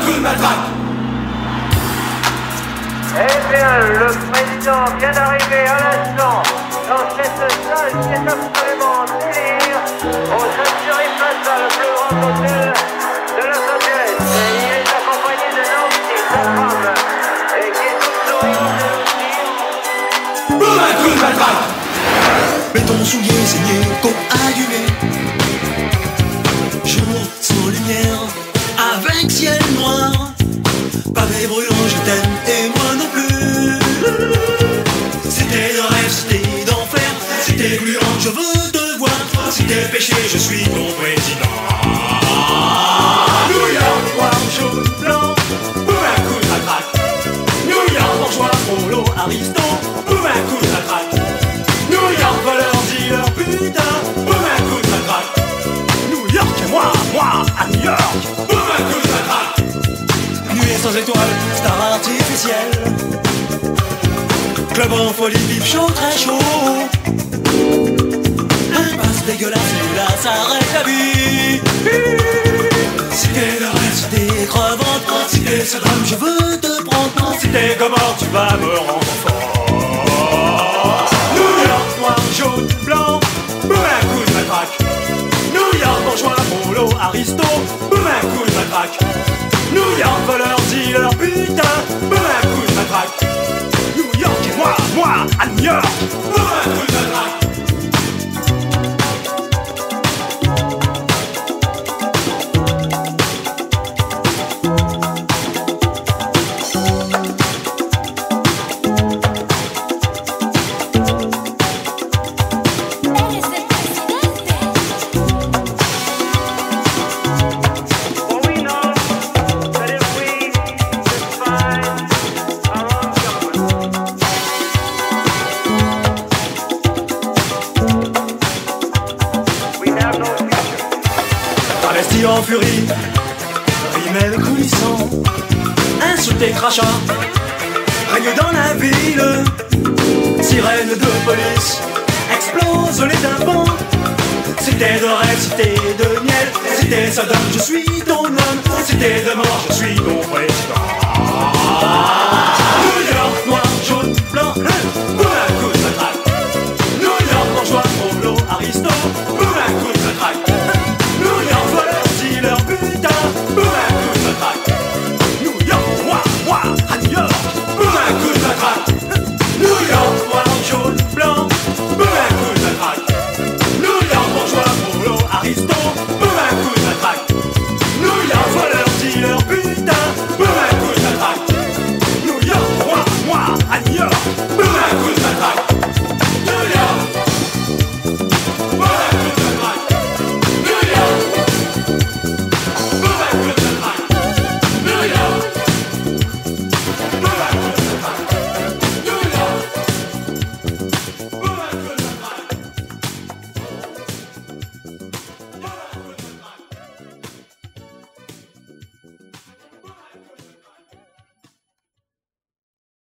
coup de matraque. Eh bien, le président vient d'arriver à l'instant dans cette salle qui est absolument délire au Century Plaza, le plus grand hôtel de Los Angeles. Et il est accompagné de Nancy, sa femme, et qui est toute souriante aussi. Boum, un coup de matraque. Béton souillé, saigné, côte allumée. Jour sans lumière, avec ciel noir. Pavé brûlant, je t'aime et moi non plus. C'était de rêve, c'était d'enfer, c'était gluant, je veux te voir. C'était péché, je suis ton président. New York, noir, jaune, blanc, boum, un coup de matraque. New York, bourgeois, polo, aristo, boum, un coup de matraque. New York, voleur, dealer, putain, boum, un coup de matraque. New York et moi à New York. Boum, un coup de matraque. Nuée sans étoiles, star artificielle. Club en folie, vif chaud, très chaud. Impasse dégueulasse, et là s'arrête la vie. Cité de rêve, cité crevante, cité ce drame, je veux te prendre. Cité Gomorre, tu vas me rendre fort. New York, noir, jaune, blanc, boum, un coup de matraque. New York, bourgeois, polo, aristo, boum, un coup de matraque. New York, voleur, dealer, putain, boum, un coup de matraque. New York et moi à New York. Boum, un coup de matraque. Well, we know that if we define our own government, we have no future. Travesti en furie, rimel coulissant, insulté crachat, règne dans la ville. Sirène de police, explose les tympans. Cité de rêve, cité de miel, cité Sodome, je suis ton homme. Cité de mort, je suis ton président.